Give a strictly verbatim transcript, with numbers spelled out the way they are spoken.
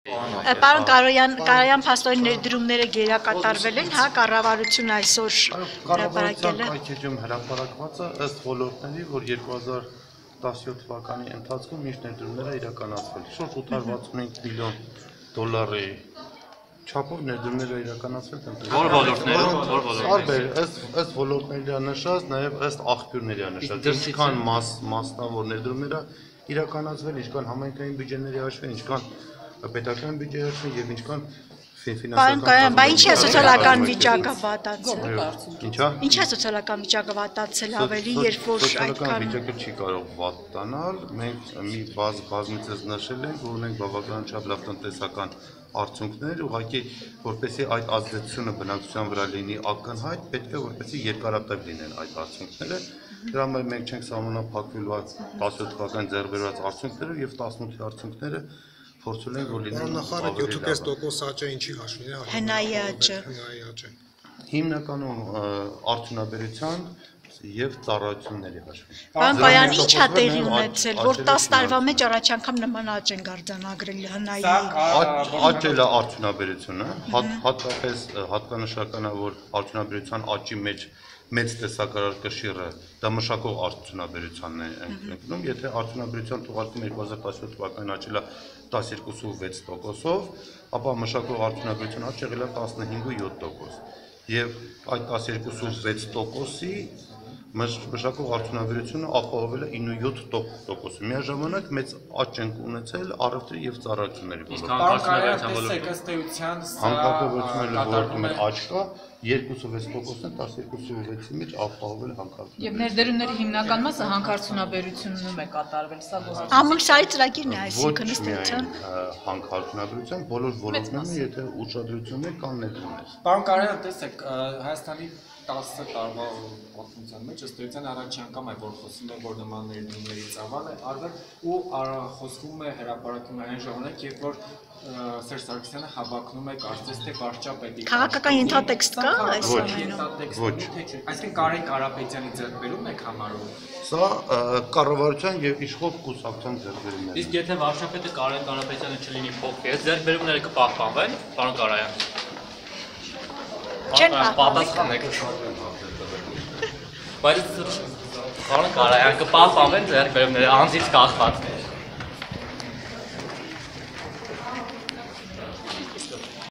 Պարոն Կարայան փաստորեն ներդրումները գերակատարվել են, հա, կառավարությունը այսօր հրապարակել է։ Այդքեջում հրապարակվածը ըստ ոլորտների, որ երկու հազար տասնյոթ թվականի ընթացքում ինչ ներդրումներ է իրականացվել։ Շուրջ ութ հարյուր վաթսունհինգ միլիոն դոլարի չափով ներդրումներ է իրականացվել։ Որ ոլորտներում, որ ոլորտներում։ Տարբեր, ըստ ոլորտների նշած, նաև ըստ աղբյուրների նշած։ Ինչքան մասնավոր ներդրումներ իրականացվել, ինչքան համայնքային բյուջեների հաշվին, ինչքան պետական բյուջեի հաշվին եւ ինչքան ֆինանսական։ Բա ինչի է սոցիալական վիճակը վատացել։ Ինչա։ Ինչի է սոցիալական վիճակը վատացել ավելի, երբ որ սոցիալական վիճակը չի կարող վատանալ։ Մենք մի բազ բազմիցս նշել ենք, որ ունենք բավականին շատ լավ տնտեսական արդյունքներ, ուղղակի որպեսզի այդ ազդեցությունը բնակչության վրա լինի ակնհայտ, պետք է որպեսզի երկարատև լինեն այդ արդյունքները։ Դրա համար մենք չենք սահմանափակվել տասնյոթ թվականին ձեռքբերված արդյունքներով եւ տասնութի արդյունքները փորձել ենք որ լինեն նախարար յոթ կես տոկոս աճը ինչի հաշվին է ՀՆԱ-ի աճը հիմնականում արդյունաբերության եւ ծառայությունների հաշվին։ Պարոն Կարայան, ինչ է տեղի ունեցել, որ տասը տարվա մեջ առաջ անգամ նման աճ են արձանագրել ՀՆԱ-ի։ Աճել է արդյունաբերությունը, հատկապես հատկանշական է, որ արդյունաբերության աճի մեջ մեծ տեսակարար կշիռը դա մշակող արդյունաբերությանն է ընկնում, եթե արդյունաբերության թողարկումը երկու հազար տասնյոթ թվականին աճել է տասնյոթ վեց տոկոսով, ապա մշակող արդյունաբերության աճ եղել է տասնհինգ ու յոթ տոկոս։ Եվ այդ տասնյոթ վեց տոկոսի մշակող արդյունաբերությունը ապահովել է ինը ու յոթ տոկոս։ Միաժամանակ մեծ աճ ենք ունեցել առևտրի եւ ծառայությունների ոլորտում։ Հանքարդյունաբերության ոլորտում աճ կա, երկու ու վեց տոկոսն տասնյոթ վեցի մեջ ապահովել է հանքարդյունաբերությունը։ Եվ ներդրումների հիմնական մասը հանքարդյունաբերությունում է կատարվել, սա ոսկե։ Ամուսնալի ծրագիրն է, այսինքն ըստ էության հանքարդյունաբերության բոլոր ոլորտներում, եթե ուշադրություններ կան ներդրումներ։ Պարոն Կարայան, տեսեք, Հայաստանի տասը տարվա պատմության մեջ ըստ էության առաջին անգամ է որ խոսում է որ նման ներդրումների ծավալ է արվել ու խոսվում է հրապարակում այն ժամանակ երբ որ Սերժ Սարգսյանը հավակնում է կարծես թե վարչապետի քաղաքական ենթատեքստ կա այս ամենում։ Ոչ։ Այսինքն Կարեն Կարապետյանի ձեռքբերումն եք համարում։ Սա կառավարության եւ իշխող կուսակցության ձեռքբերումն է։ Իսկ եթե վարչապետը Կարեն Կարապետյանը չլինի փոքր, ձեռքբերումները կպահպանվեն, պարոն Կարայան։ Չեն պատասխան եք։ Բայց պարոն Կարայան կպահպանվեն ձեռքբերումները անձից կախված։